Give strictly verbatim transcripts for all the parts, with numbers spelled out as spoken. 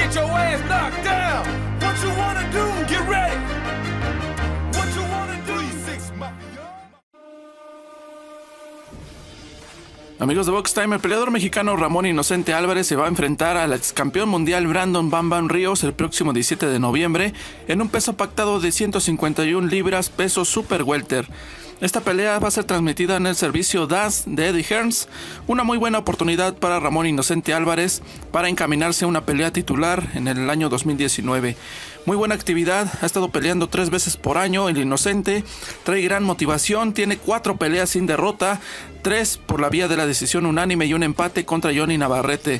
get your ass knocked down. What you wanna do? Get ready. What you wanna do? three six Mafia. Amigos de Box Time, el peleador mexicano Ramón Inocente Álvarez se va a enfrentar al ex campeón mundial Brandon Bam Bam Ríos el próximo diecisiete de noviembre en un peso pactado de ciento cincuenta y una libras, peso super welter. Esta pelea va a ser transmitida en el servicio D A Z de Eddie Hearns, una muy buena oportunidad para Ramón Inocente Álvarez para encaminarse a una pelea titular en el año dos mil diecinueve. Muy buena actividad, ha estado peleando tres veces por año el Inocente, trae gran motivación, tiene cuatro peleas sin derrota, tres por la vía de la decisión unánime y un empate contra Johnny Navarrete.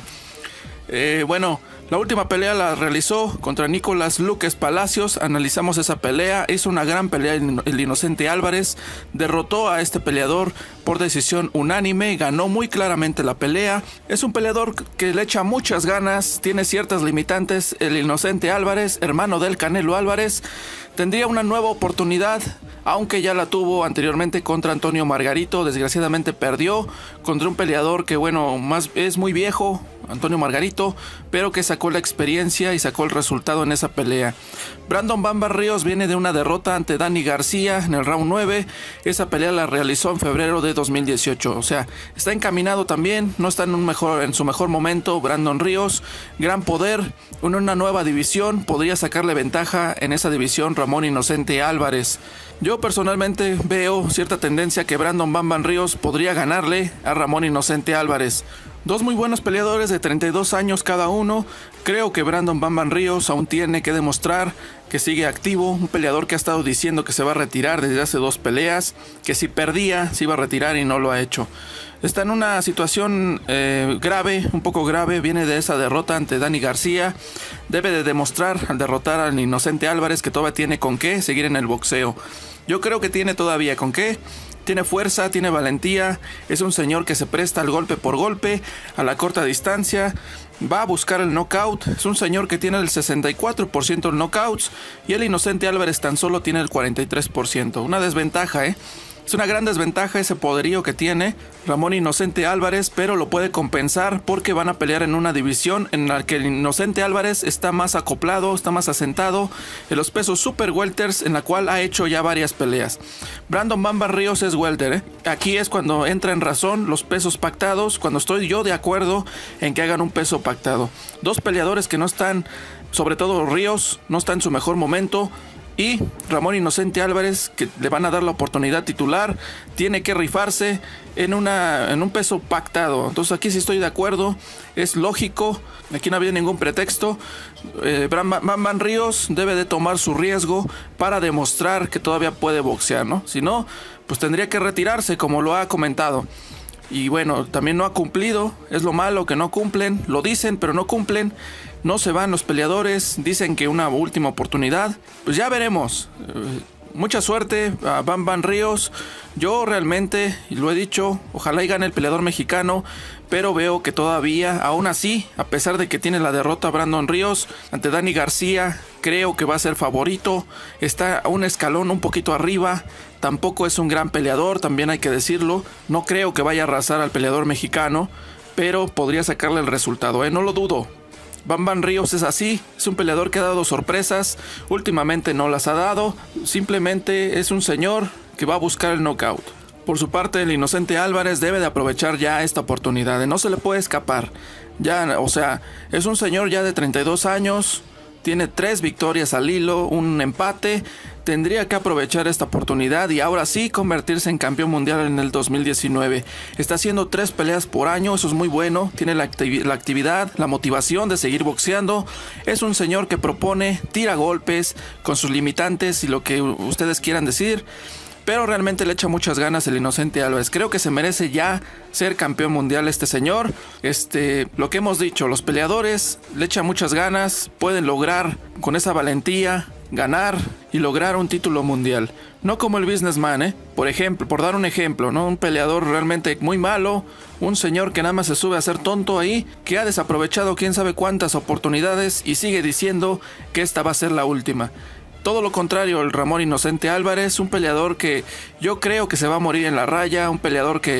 Eh, bueno, la última pelea la realizó contra Nicolás Luques Palacios. Analizamos esa pelea, hizo una gran pelea el Inocente Álvarez, derrotó a este peleador por decisión unánime, ganó muy claramente la pelea. Es un peleador que le echa muchas ganas, tiene ciertas limitantes. El Inocente Álvarez, hermano del Canelo Álvarez, tendría una nueva oportunidad, aunque ya la tuvo anteriormente contra Antonio Margarito. Desgraciadamente perdió contra un peleador que, bueno, más es muy viejo, Antonio Margarito, pero que sacó la experiencia y sacó el resultado en esa pelea. Brandon Bam Bam Ríos viene de una derrota ante Danny García en el round nueve. Esa pelea la realizó en febrero de dos mil dieciocho. O sea, está encaminado también, no está en, un mejor, en su mejor momento Brandon Ríos. Gran poder, en una nueva división, podría sacarle ventaja en esa división Ramón Inocente Álvarez. Yo personalmente veo cierta tendencia que Brandon Bam Bam Ríos podría ganarle a Ramón Inocente Álvarez. Dos muy buenos peleadores de treinta y dos años cada uno. Creo que Brandon Bam Bam Ríos aún tiene que demostrar que sigue activo. Un peleador que ha estado diciendo que se va a retirar desde hace dos peleas, que si perdía se iba a retirar y no lo ha hecho. Está en una situación eh, grave, un poco grave. Viene de esa derrota ante Danny García. Debe de demostrar al derrotar al Inocente Álvarez que todavía tiene con qué seguir en el boxeo. Yo creo que tiene todavía con qué. Tiene fuerza, tiene valentía, es un señor que se presta al golpe por golpe, a la corta distancia, va a buscar el knockout, es un señor que tiene el sesenta y cuatro por ciento de knockouts y el Inocente Álvarez tan solo tiene el cuarenta y tres por ciento, una desventaja, ¿eh? Es una gran desventaja ese poderío que tiene Ramón Inocente Álvarez, pero lo puede compensar porque van a pelear en una división en la que el Inocente Álvarez está más acoplado, está más asentado en los pesos super welters, en la cual ha hecho ya varias peleas. Brandon Bam Bam Ríos es welter, ¿eh? Aquí es cuando entra en razón los pesos pactados, cuando estoy yo de acuerdo en que hagan un peso pactado. Dos peleadores que no están, sobre todo Ríos, no está en su mejor momento. Y Ramón Inocente Álvarez, que le van a dar la oportunidad titular, tiene que rifarse en, una, en un peso pactado. Entonces aquí sí estoy de acuerdo, es lógico, aquí no había ningún pretexto. eh, Bam Bam Ríos debe de tomar su riesgo para demostrar que todavía puede boxear, ¿no? Si no, pues tendría que retirarse, como lo ha comentado. Y bueno, también no ha cumplido, es lo malo que no cumplen, lo dicen pero no cumplen, no se van los peleadores, dicen que una última oportunidad, pues ya veremos. Eh, mucha suerte a Bam Bam Ríos. Yo realmente, y lo he dicho, ojalá y gane el peleador mexicano, pero veo que todavía, aún así, a pesar de que tiene la derrota Brandon Ríos ante Danny García, creo que va a ser favorito, está a un escalón un poquito arriba. Tampoco es un gran peleador, también hay que decirlo. No creo que vaya a arrasar al peleador mexicano, pero podría sacarle el resultado, ¿eh? No lo dudo. Bam Bam Ríos es así, es un peleador que ha dado sorpresas, últimamente no las ha dado, simplemente es un señor que va a buscar el knockout. Por su parte, el Inocente Álvarez debe de aprovechar ya esta oportunidad, no se le puede escapar. Ya, o sea, es un señor ya de treinta y dos años, tiene tres victorias al hilo, un empate. Tendría que aprovechar esta oportunidad y ahora sí convertirse en campeón mundial en el dos mil diecinueve. Está haciendo tres peleas por año, eso es muy bueno. Tiene la, activi la actividad, la motivación de seguir boxeando. Es un señor que propone, tira golpes con sus limitantes y lo que ustedes quieran decir. Pero realmente le echa muchas ganas el Inocente Álvarez. Creo que se merece ya ser campeón mundial este señor. Este, lo que hemos dicho, los peleadores le echan muchas ganas, pueden lograr con esa valentía ganar y lograr un título mundial. No como el businessman, ¿eh? Por ejemplo, por dar un ejemplo, ¿no? Un peleador realmente muy malo, un señor que nada más se sube a ser tonto ahí, que ha desaprovechado quién sabe cuántas oportunidades y sigue diciendo que esta va a ser la última. Todo lo contrario, el Ramón Inocente Álvarez, un peleador que yo creo que se va a morir en la raya, un peleador que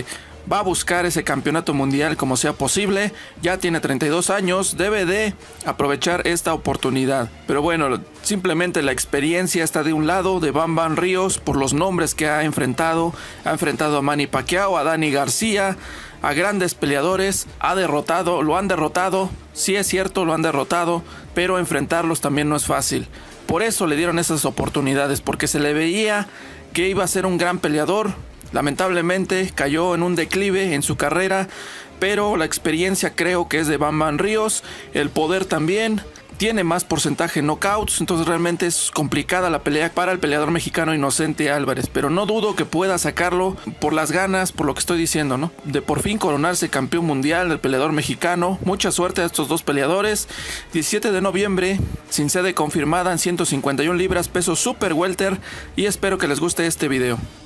va a buscar ese campeonato mundial como sea posible. Ya tiene treinta y dos años, debe de aprovechar esta oportunidad. Pero bueno, simplemente la experiencia está de un lado de Bam Bam Ríos por los nombres que ha enfrentado. Ha enfrentado a Manny Pacquiao, a Danny García, a grandes peleadores, ha derrotado, lo han derrotado, sí es cierto, lo han derrotado, pero enfrentarlos también no es fácil. Por eso le dieron esas oportunidades, porque se le veía que iba a ser un gran peleador. Lamentablemente cayó en un declive en su carrera, pero la experiencia creo que es de Bam Bam Ríos, el poder también. Tiene más porcentaje en knockouts, entonces realmente es complicada la pelea para el peleador mexicano Inocente Álvarez, pero no dudo que pueda sacarlo por las ganas, por lo que estoy diciendo, ¿no? De por fin coronarse campeón mundial del peleador mexicano. Mucha suerte a estos dos peleadores. diecisiete de noviembre, sin sede confirmada en ciento cincuenta y una libras, peso super welter, y espero que les guste este video.